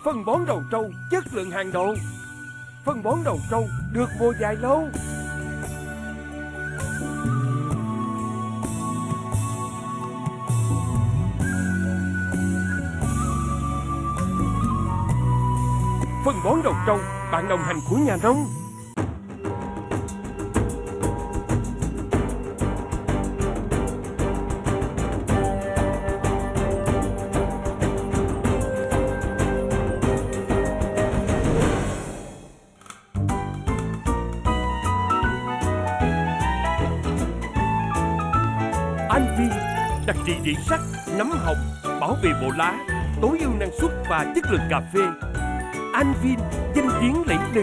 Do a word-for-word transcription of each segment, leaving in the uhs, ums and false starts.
Phân bón đầu trâu chất lượng hàng đầu. Phân bón đầu trâu được mùa dài lâu. Phân bón đầu trâu, bạn đồng hành của nhà nông. Anvin, đặc trị điện sắt, nấm hồng, bảo vệ bộ lá, tối ưu năng suất và chất lượng cà phê. Anvin, danh tiếng lẫy lừng.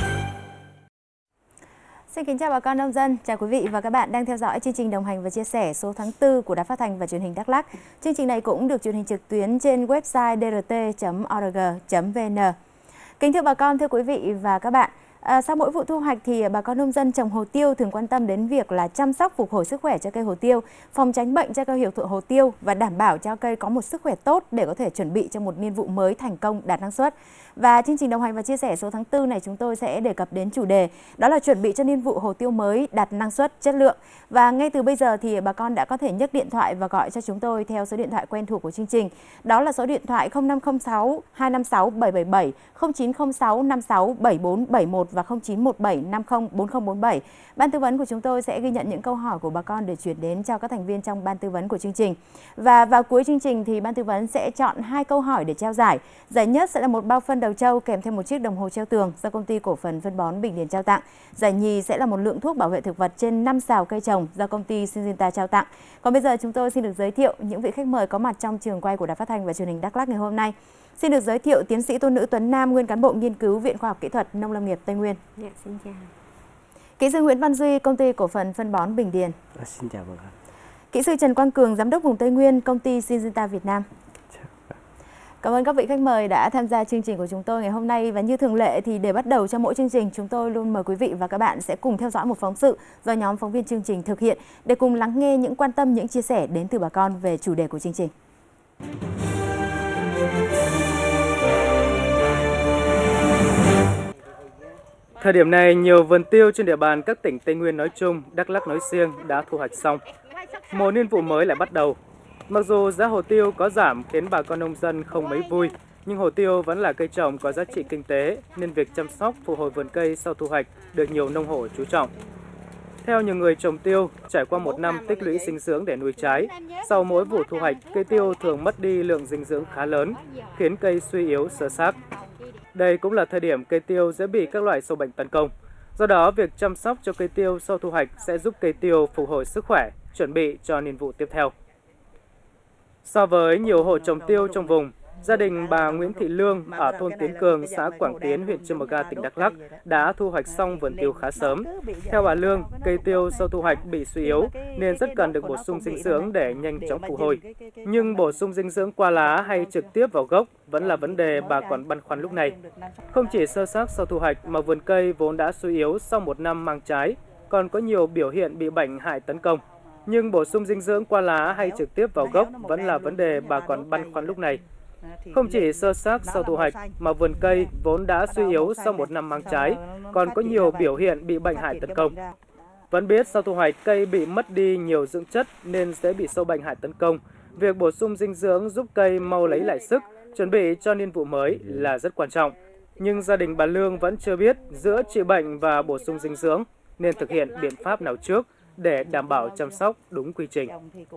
Xin kính chào bà con nông dân, chào quý vị và các bạn đang theo dõi chương trình đồng hành và chia sẻ số tháng tư của Đài Phát thanh và Truyền hình Đắk Lắk. Chương trình này cũng được truyền hình trực tuyến trên website d r t chấm o r g chấm v n. Kính thưa bà con, thưa quý vị và các bạn, À, sau mỗi vụ thu hoạch thì bà con nông dân trồng hồ tiêu thường quan tâm đến việc là chăm sóc phục hồi sức khỏe cho cây hồ tiêu, phòng tránh bệnh cho cây hiệu thụ hồ tiêu và đảm bảo cho cây có một sức khỏe tốt để có thể chuẩn bị cho một niên vụ mới thành công đạt năng suất. Và chương trình đồng hành và chia sẻ số tháng tư này chúng tôi sẽ đề cập đến chủ đề đó là chuẩn bị cho niên vụ hồ tiêu mới đạt năng suất chất lượng. Và ngay từ bây giờ thì bà con đã có thể nhấc điện thoại và gọi cho chúng tôi theo số điện thoại quen thuộc của chương trình. Đó là số điện thoại không năm không sáu hai năm sáu bảy bảy bảy, không chín không sáu năm sáu bảy bốn bảy một và không chín một bảy năm không bốn không bốn bảy. Ban tư vấn của chúng tôi sẽ ghi nhận những câu hỏi của bà con để chuyển đến cho các thành viên trong ban tư vấn của chương trình. Và vào cuối chương trình thì ban tư vấn sẽ chọn hai câu hỏi để trao giải. Giải nhất sẽ là một bao phân đầu trâu kèm theo một chiếc đồng hồ treo tường do công ty cổ phần phân bón Bình Điền trao tặng. Giải nhì sẽ là một lượng thuốc bảo vệ thực vật trên năm sào cây trồng do công ty Syngenta trao tặng. Còn bây giờ chúng tôi xin được giới thiệu những vị khách mời có mặt trong trường quay của Đài Phát thanh và Truyền hình Đắk Lắk ngày hôm nay. Xin được giới thiệu tiến sĩ Tôn nữ Tuấn Nam, nguyên cán bộ nghiên cứu Viện Khoa học Kỹ thuật Nông lâm nghiệp Tây Nguyên. Dạ, xin chào. Kỹ sư Nguyễn Văn Duy, công ty cổ phần phân bón Bình Điền. À, xin chào bà. Kỹ sư Trần Quang Cường, giám đốc vùng Tây Nguyên, công ty Syngenta Việt Nam. Cảm ơn các vị khách mời đã tham gia chương trình của chúng tôi ngày hôm nay. Và như thường lệ thì để bắt đầu cho mỗi chương trình, chúng tôi luôn mời quý vị và các bạn sẽ cùng theo dõi một phóng sự do nhóm phóng viên chương trình thực hiện để cùng lắng nghe những quan tâm, những chia sẻ đến từ bà con về chủ đề của chương trình. Thời điểm này, nhiều vườn tiêu trên địa bàn các tỉnh Tây Nguyên nói chung, Đắk Lắk nói riêng đã thu hoạch xong. Mùa niên vụ mới lại bắt đầu. Mặc dù giá hồ tiêu có giảm khiến bà con nông dân không mấy vui, nhưng hồ tiêu vẫn là cây trồng có giá trị kinh tế nên việc chăm sóc phục hồi vườn cây sau thu hoạch được nhiều nông hộ chú trọng. Theo nhiều người trồng tiêu, trải qua một năm tích lũy dinh dưỡng để nuôi trái, sau mỗi vụ thu hoạch, cây tiêu thường mất đi lượng dinh dưỡng khá lớn, khiến cây suy yếu xơ xác. Đây cũng là thời điểm cây tiêu dễ bị các loại sâu bệnh tấn công. Do đó, việc chăm sóc cho cây tiêu sau thu hoạch sẽ giúp cây tiêu phục hồi sức khỏe, chuẩn bị cho niên vụ tiếp theo. So với nhiều hộ trồng tiêu trong vùng, gia đình bà Nguyễn Thị Lương ở thôn Tiến Cường, xã Quảng Tiến, huyện Chư Mờ Ga, tỉnh Đắk Lắk đã thu hoạch xong vườn tiêu khá sớm. Theo bà Lương, cây tiêu sau thu hoạch bị suy yếu nên rất cần được bổ sung dinh dưỡng để nhanh chóng phục hồi. Nhưng bổ sung dinh dưỡng qua lá hay trực tiếp vào gốc vẫn là vấn đề bà còn băn khoăn lúc này. Không chỉ sơ xác sau thu hoạch mà vườn cây vốn đã suy yếu sau một năm mang trái, còn có nhiều biểu hiện bị bệnh hại tấn công. Nhưng bổ sung dinh dưỡng qua lá hay trực tiếp vào gốc vẫn là vấn đề bà còn băn khoăn lúc này. Không chỉ sơ xác sau thu hoạch mà vườn cây vốn đã suy yếu sau một năm mang trái, còn có nhiều biểu hiện bị bệnh hại tấn công. Vẫn biết sau thu hoạch cây bị mất đi nhiều dưỡng chất nên dễ bị sâu bệnh hại tấn công. Việc bổ sung dinh dưỡng giúp cây mau lấy lại sức, chuẩn bị cho niên vụ mới là rất quan trọng. Nhưng gia đình bà Lương vẫn chưa biết giữa trị bệnh và bổ sung dinh dưỡng nên thực hiện biện pháp nào trước để đảm bảo chăm sóc đúng quy trình.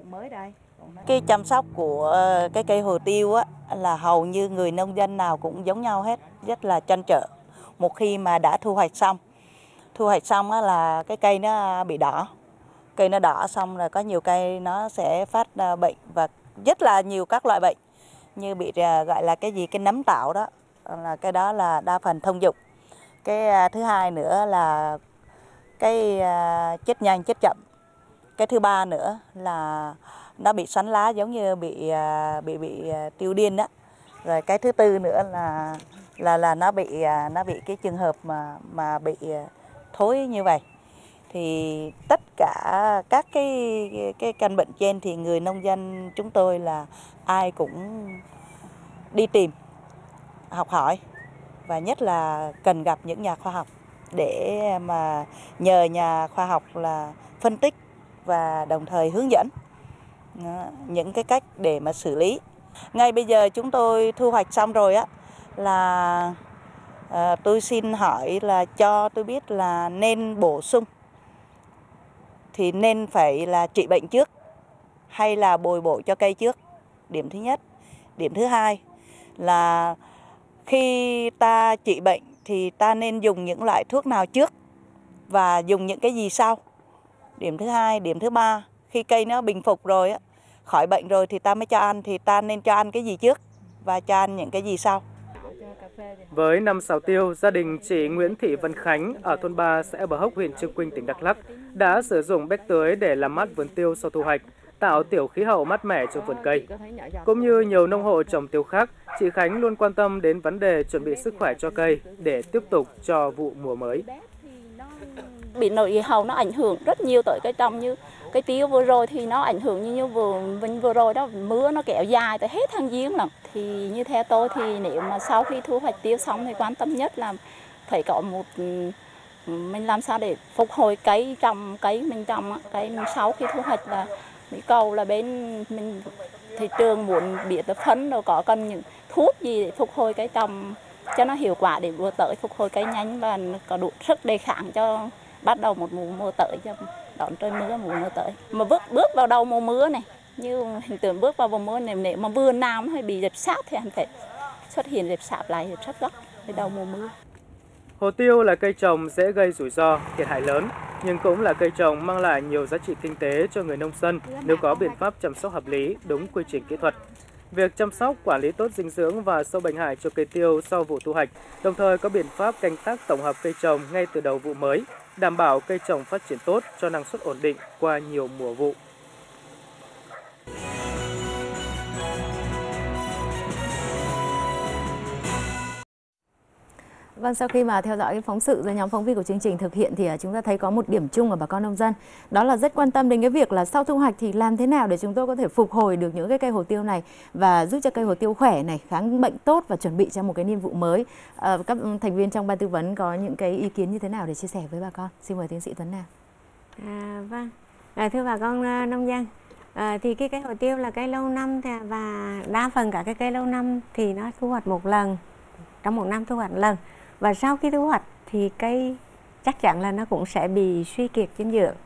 Cái chăm sóc của cái cây hồ tiêu á, là hầu như người nông dân nào cũng giống nhau hết, rất là trăn trở. Một khi mà đã thu hoạch xong, thu hoạch xong á, là cái cây nó bị đỏ. Cây nó đỏ xong là có nhiều cây nó sẽ phát bệnh và rất là nhiều các loại bệnh. Như bị gọi là cái gì, cái nấm tảo đó, là cái đó là đa phần thông dụng. Cái thứ hai nữa là cái chết nhanh, chết chậm. Cái thứ ba nữa là nó bị xoắn lá giống như bị bị bị tiêu điên đó. Rồi cái thứ tư nữa là là là nó bị nó bị cái trường hợp mà mà bị thối như vậy. Thì tất cả các cái cái căn bệnh trên thì người nông dân chúng tôi là ai cũng đi tìm học hỏi và nhất là cần gặp những nhà khoa học để mà nhờ nhà khoa học là phân tích và đồng thời hướng dẫn những cái cách để mà xử lý. Ngay bây giờ chúng tôi thu hoạch xong rồi á là à, tôi xin hỏi là cho tôi biết là nên bổ sung thì nên phải là trị bệnh trước hay là bồi bổ cho cây trước. Điểm thứ nhất. Điểm thứ hai là khi ta trị bệnh thì ta nên dùng những loại thuốc nào trước và dùng những cái gì sau. Điểm thứ hai. Điểm thứ ba, khi cây nó bình phục rồi, khỏi bệnh rồi thì ta mới cho ăn, thì ta nên cho ăn cái gì trước và cho ăn những cái gì sau. Với năm sào tiêu, gia đình chị Nguyễn Thị Vân Khánh ở thôn ba, xã Bờ Hốc, huyện Chư Quynh, tỉnh Đắk Lắk đã sử dụng béc tưới để làm mát vườn tiêu sau thu hoạch, tạo tiểu khí hậu mát mẻ cho vườn cây. Cũng như nhiều nông hộ trồng tiêu khác, chị Khánh luôn quan tâm đến vấn đề chuẩn bị sức khỏe cho cây để tiếp tục cho vụ mùa mới. Biến đổi khí hậu nó ảnh hưởng rất nhiều tới cây trồng, như cây tiêu vừa rồi thì nó ảnh hưởng như, như vừa mình vừa rồi đó, mưa nó kéo dài tới hết tháng giêng lận. Thì như theo tôi thì nếu mà sau khi thu hoạch tiêu xong thì quan tâm nhất là phải có một mình làm sao để phục hồi cây trồng cây mình trồng cây mình sau khi thu hoạch là mỹ cầu là bên mình thị trường muốn biết là phấn đâu có cần những thuốc gì để phục hồi cây trồng cho nó hiệu quả để vừa tới phục hồi cây nhanh và có đủ sức đề kháng cho bắt đầu một mùa mưa tới, cho đón trời mưa mùa mưa tới. Mà bước bước vào đầu mùa mưa này, như hình tượng bước vào mùa mưa này, nếu mà vườn nào nó hay bị rệp sáp thì anh phải xuất hiện rệp sáp lại, rệp sáp gốc với đầu mùa mưa. Hồ tiêu là cây trồng dễ gây rủi ro, thiệt hại lớn, nhưng cũng là cây trồng mang lại nhiều giá trị kinh tế cho người nông dân nếu có biện pháp chăm sóc hợp lý, đúng quy trình kỹ thuật. Việc chăm sóc, quản lý tốt dinh dưỡng và sâu bệnh hại cho cây tiêu sau vụ thu hoạch, đồng thời có biện pháp canh tác tổng hợp cây trồng ngay từ đầu vụ mới, đảm bảo cây trồng phát triển tốt cho năng suất ổn định qua nhiều mùa vụ. Vâng, sau khi mà theo dõi cái phóng sự do nhóm phóng viên của chương trình thực hiện thì chúng ta thấy có một điểm chung ở bà con nông dân. Đó là rất quan tâm đến cái việc là sau thu hoạch thì làm thế nào để chúng tôi có thể phục hồi được những cái cây hồ tiêu này và giúp cho cây hồ tiêu khỏe này, kháng bệnh tốt và chuẩn bị cho một cái niên vụ mới. À, các thành viên trong ban tư vấn có những cái ý kiến như thế nào để chia sẻ với bà con? Xin mời tiến sĩ Tuấn Nam. À, vâng, à, thưa bà con nông dân, à, thì cái cây hồ tiêu là cây lâu năm và đa phần cả cái cây lâu năm thì nó thu hoạch một lần, trong một năm thu hoạch một lần. Và sau khi thu hoạch thì cây chắc chắn là nó cũng sẽ bị suy kiệt dinh dưỡng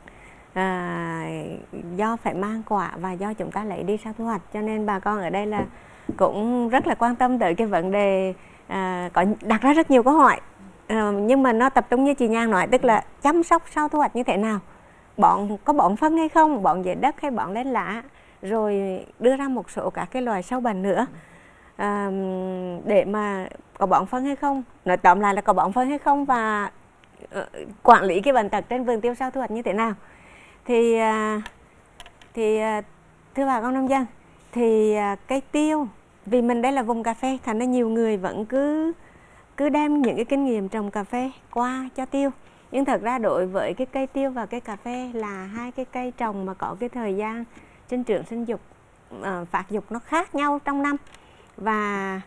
à, do phải mang quả và do chúng ta lấy đi sau thu hoạch. Cho nên bà con ở đây là cũng rất là quan tâm tới cái vấn đề à, có đặt ra rất nhiều câu hỏi à, nhưng mà nó tập trung như chị Nhàn nói, tức là chăm sóc sau thu hoạch như thế nào, bón có bón phân hay không, bón dưới đất hay bón lên lá, rồi đưa ra một số các cái loài sâu bệnh nữa. À, để mà có bón phân hay không, nói tóm lại là có bón phân hay không và uh, quản lý cái bệnh tật trên vườn tiêu sau thu hoạch như thế nào. Thì uh, thì uh, thưa bà con nông dân, thì uh, cây tiêu, vì mình đây là vùng cà phê, thành ra nhiều người vẫn cứ cứ đem những cái kinh nghiệm trồng cà phê qua cho tiêu. Nhưng thật ra đối với cái cây tiêu và cây cà phê là hai cái cây trồng mà có cái thời gian sinh trưởng sinh dục uh, phát dục nó khác nhau trong năm. Và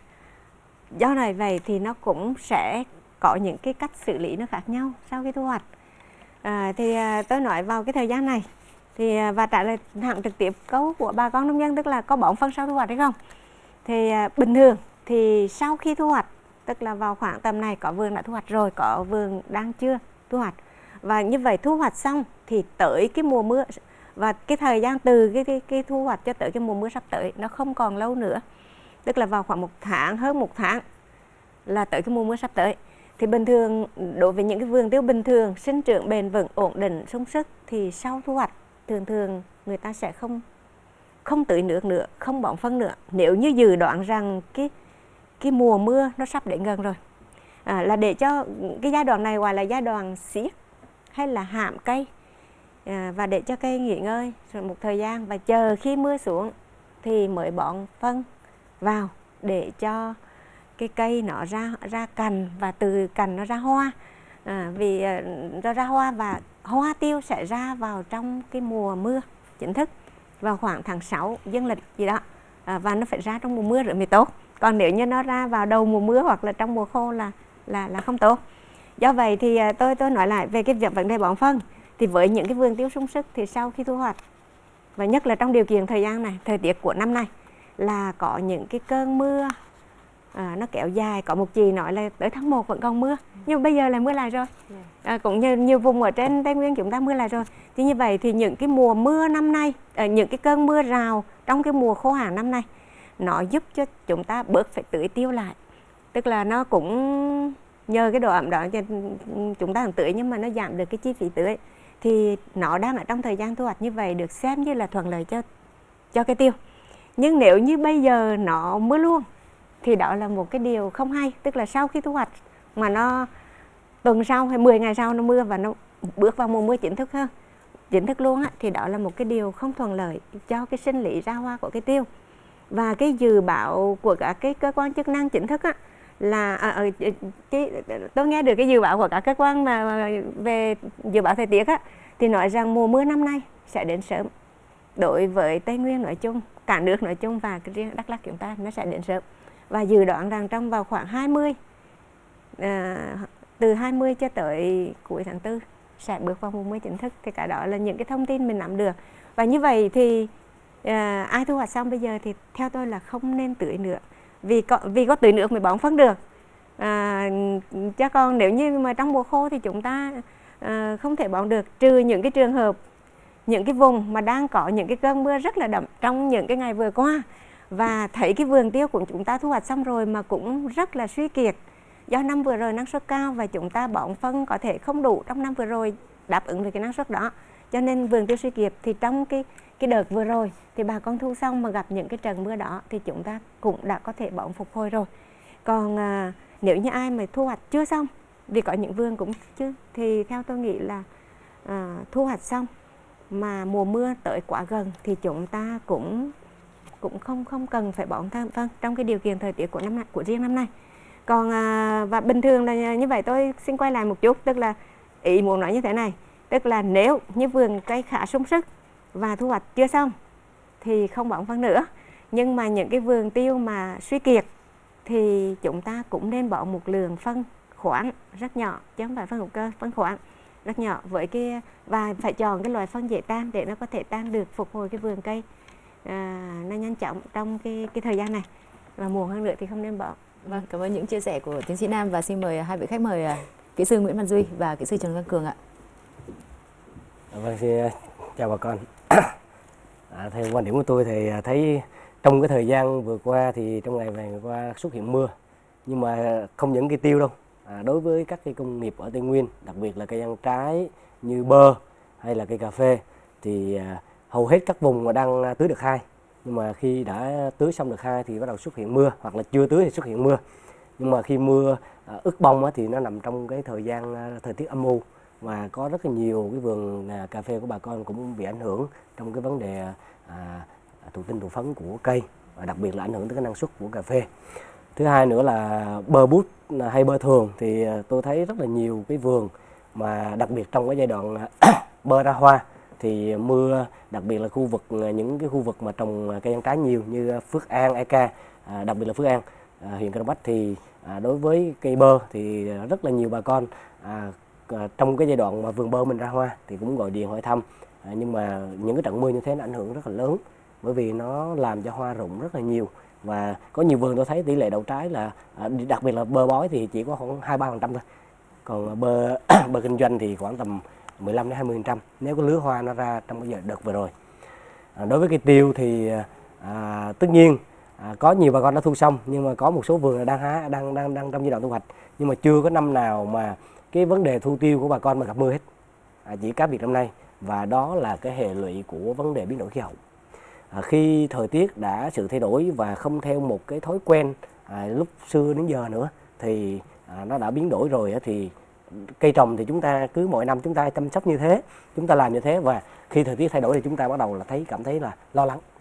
do này vậy thì nó cũng sẽ có những cái cách xử lý nó khác nhau sau khi thu hoạch. À, thì à, tôi nói vào cái thời gian này thì à, và trả lời thẳng trực tiếp câu của bà con nông dân, tức là có bón phân sau thu hoạch hay không. Thì à, bình thường thì sau khi thu hoạch, tức là vào khoảng tầm này có vườn đã thu hoạch rồi, có vườn đang chưa thu hoạch. Và như vậy thu hoạch xong thì tới cái mùa mưa, và cái thời gian từ cái, cái, cái thu hoạch cho tới cái mùa mưa sắp tới nó không còn lâu nữa. Tức là vào khoảng một tháng, hơn một tháng là tới cái mùa mưa sắp tới. Thì bình thường, đối với những cái vườn tiêu bình thường, sinh trưởng bền vững, ổn định, sung sức, thì sau thu hoạch thường thường người ta sẽ không không tưới nước nữa, không bón phân nữa. Nếu như dự đoán rằng cái cái mùa mưa nó sắp đến gần rồi, à, là để cho cái giai đoạn này gọi là giai đoạn siết hay là hạm cây, à, và để cho cây nghỉ ngơi rồi một thời gian và chờ khi mưa xuống thì mới bón phân vào để cho cái cây nó ra ra cành và từ cành nó ra hoa. À, vì nó ra hoa và hoa tiêu sẽ ra vào trong cái mùa mưa chính thức vào khoảng tháng sáu dương lịch gì đó. à, và nó phải ra trong mùa mưa rồi mới tốt. Còn nếu như nó ra vào đầu mùa mưa hoặc là trong mùa khô là là là không tốt. Do vậy thì à, tôi tôi nói lại về cái việc vấn đề bón phân. Thì với những cái vườn tiêu sung sức thì sau khi thu hoạch, và nhất là trong điều kiện thời gian này, thời tiết của năm nay là có những cái cơn mưa à, nó kéo dài. Có một chị nói là tới tháng một vẫn còn mưa, nhưng bây giờ là mưa lại rồi. À, cũng như nhiều vùng ở trên Tây Nguyên chúng ta mưa lại rồi. Thì như vậy thì những cái mùa mưa năm nay, à, những cái cơn mưa rào trong cái mùa khô hạn năm nay, nó giúp cho chúng ta bớt phải tưới tiêu lại. Tức là nó cũng nhờ cái độ ẩm đó chúng ta không tưới, nhưng mà nó giảm được cái chi phí tưới. Thì nó đang ở trong thời gian thu hoạch như vậy được xem như là thuận lợi cho cho cây tiêu. Nhưng nếu như bây giờ nó mưa luôn thì đó là một cái điều không hay. Tức là sau khi thu hoạch mà nó tuần sau hay mười ngày sau nó mưa và nó bước vào mùa mưa chính thức hơn, chính thức luôn á, thì đó là một cái điều không thuận lợi cho cái sinh lý ra hoa của cây tiêu. Và cái dự báo của các cái cơ quan chức năng chính thức á, là à, cái, tôi nghe được cái dự báo của các cơ quan mà về dự báo thời tiết á, thì nói rằng mùa mưa năm nay sẽ đến sớm đối với Tây Nguyên nói chung, cả nước nói chung, và riêng Đắk Lắk chúng ta nó sẽ đến sớm. Và dự đoán rằng trong vào khoảng hai mươi à, từ hai mươi cho tới cuối tháng tư sẽ bước vào mùa mưa chính thức. Thì cả đó là những cái thông tin mình nắm được. Và như vậy thì à, ai thu hoạch xong bây giờ thì theo tôi là không nên tưới nữa, vì có vì có tưới nước mới bón phân được. À, chứ còn nếu như mà trong mùa khô thì chúng ta à, không thể bón được, trừ những cái trường hợp, những cái vùng mà đang có những cái cơn mưa rất là đậm trong những cái ngày vừa qua, và thấy cái vườn tiêu của chúng ta thu hoạch xong rồi mà cũng rất là suy kiệt do năm vừa rồi năng suất cao và chúng ta bón phân có thể không đủ trong năm vừa rồi đáp ứng được cái năng suất đó, cho nên vườn tiêu suy kiệt. Thì trong cái cái đợt vừa rồi thì bà con thu xong mà gặp những cái trận mưa đó thì chúng ta cũng đã có thể bón phục hồi rồi. Còn à, nếu như ai mà thu hoạch chưa xong, vì có những vườn cũng chưa, thì theo tôi nghĩ là à, thu hoạch xong mà mùa mưa tới quá gần thì chúng ta cũng cũng không không cần phải bón thêm phân trong cái điều kiện thời tiết của năm nay, của riêng năm nay. Còn à, và bình thường là như vậy. Tôi xin quay lại một chút, tức là ý muốn nói như thế này, tức là nếu như vườn cây khá sung sức và thu hoạch chưa xong thì không bón phân nữa. Nhưng mà những cái vườn tiêu mà suy kiệt thì chúng ta cũng nên bỏ một lượng phân khoáng rất nhỏ, chứ không phải phân hữu cơ, phân khoáng rất nhỏ với cái, và phải chọn cái loại phân dễ tan để nó có thể tan được, phục hồi cái vườn cây à, nó nhanh chóng trong cái cái thời gian này, và muộn hơn nữa thì không nên bỏ. Vâng, cảm ơn những chia sẻ của tiến sĩ Nam, và xin mời hai vị khách mời kỹ sư Nguyễn Văn Duy và kỹ sư Trần Văn Cường ạ. Vâng, xin chào bà con. À, theo quan điểm của tôi thì thấy trong cái thời gian vừa qua thì trong ngày vừa qua xuất hiện mưa, nhưng mà không những cây tiêu đâu. À, đối với các cây công nghiệp ở Tây Nguyên, đặc biệt là cây ăn trái như bơ hay là cây cà phê thì à, hầu hết các vùng mà đang tưới được hai, nhưng mà khi đã tưới xong được hai thì bắt đầu xuất hiện mưa, hoặc là chưa tưới thì xuất hiện mưa. Nhưng mà khi mưa à, ướt bông á, thì nó nằm trong cái thời gian à, thời tiết âm u, và có rất là nhiều cái vườn à, cà phê của bà con cũng bị ảnh hưởng trong cái vấn đề à, thụ tinh thụ phấn của cây, và đặc biệt là ảnh hưởng tới cái năng suất của cà phê. Thứ hai nữa là bơ bút hay bơ thường thì tôi thấy rất là nhiều cái vườn mà đặc biệt trong cái giai đoạn bơ ra hoa thì mưa, đặc biệt là khu vực những cái khu vực mà trồng cây ăn trái nhiều như Phước An, e ca, à, đặc biệt là Phước An, à, huyện Crong Bách thì à, đối với cây bơ thì rất là nhiều bà con à, trong cái giai đoạn mà vườn bơ mình ra hoa thì cũng gọi điện hỏi thăm, à, nhưng mà những cái trận mưa như thế nó ảnh hưởng rất là lớn, bởi vì nó làm cho hoa rụng rất là nhiều. Và có nhiều vườn tôi thấy tỷ lệ đậu trái là à, đặc biệt là bơ bói thì chỉ có khoảng hai ba phần trăm thôi, còn bơ bơ kinh doanh thì khoảng tầm mười lăm đến hai mươi phần trăm nếu cái lứa hoa nó ra trong cái đợt vừa rồi. À, đối với cây tiêu thì à, tất nhiên à, có nhiều bà con đã thu xong, nhưng mà có một số vườn đang há đang đang đang trong giai đoạn thu hoạch, nhưng mà chưa có năm nào mà cái vấn đề thu tiêu của bà con mà gặp mưa hết, à, chỉ cá biệt năm nay, và đó là cái hệ lụy của vấn đề biến đổi khí hậu. À, khi thời tiết đã sự thay đổi và không theo một cái thói quen à, lúc xưa đến giờ nữa thì à, nó đã biến đổi rồi á, thì cây trồng thì chúng ta cứ mỗi năm chúng ta chăm sóc như thế, chúng ta làm như thế, và khi thời tiết thay đổi thì chúng ta bắt đầu là thấy cảm thấy là lo lắng.